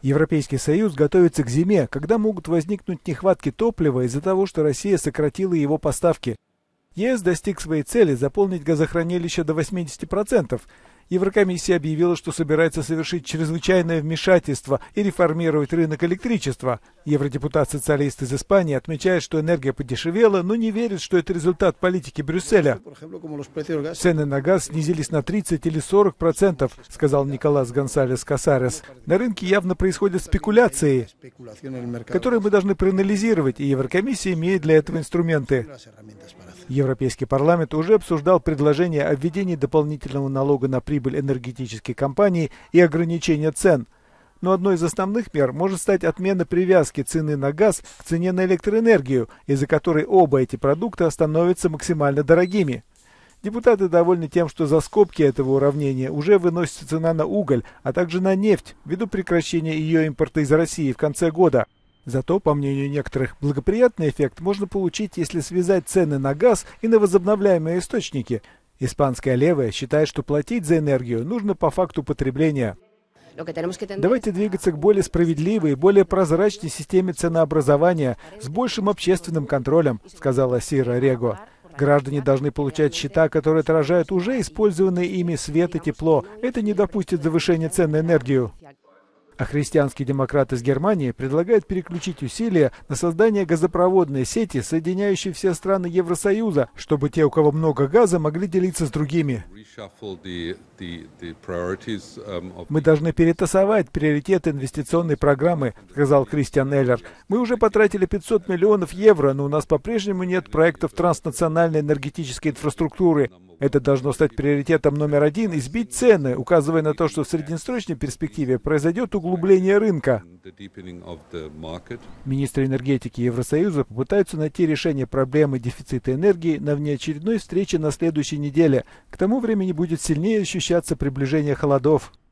Европейский Союз готовится к зиме, когда могут возникнуть нехватки топлива из-за того, что Россия сократила его поставки. ЕС достиг своей цели заполнить газохранилища до 80%. Еврокомиссия объявила, что собирается совершить чрезвычайное вмешательство и реформировать рынок электричества. Евродепутат-социалист из Испании отмечает, что энергия подешевела, но не верит, что это результат политики Брюсселя. Цены на газ снизились на 30 или 40%, сказал Николас Гонсалес Касарес. На рынке явно происходят спекуляции, которые мы должны проанализировать, и Еврокомиссия имеет для этого инструменты. Европейский парламент уже обсуждал предложение о введении дополнительного налога на прибыль энергетических компаний и ограничения цен. Но одной из основных мер может стать отмена привязки цены на газ к цене на электроэнергию, из-за которой оба эти продукта становятся максимально дорогими. Депутаты довольны тем, что за скобки этого уравнения уже выносится цена на уголь, а также на нефть, ввиду прекращения ее импорта из России в конце года. Зато, по мнению некоторых, благоприятный эффект можно получить, если связать цены на газ и на возобновляемые источники. Испанская левая считает, что платить за энергию нужно по факту потребления. Давайте двигаться к более справедливой и более прозрачной системе ценообразования с большим общественным контролем, сказала Сира Рего. Граждане должны получать счета, которые отражают уже использованные ими свет и тепло. Это не допустит завышения цен на энергию. А христианский демократ из Германии предлагает переключить усилия на создание газопроводной сети, соединяющей все страны Евросоюза, чтобы те, у кого много газа, могли делиться с другими. Мы должны перетасовать приоритеты инвестиционной программы, сказал Кристиан Эллер. Мы уже потратили 500 миллионов евро, но у нас по-прежнему нет проектов транснациональной энергетической инфраструктуры. Это должно стать приоритетом номер один и сбить цены, указывая на то, что в среднесрочной перспективе произойдет углубление рынка. Министры энергетики Евросоюза попытаются найти решение проблемы дефицита энергии на внеочередной встрече на следующей неделе. К тому времени будет сильнее ощущаться приближение холодов.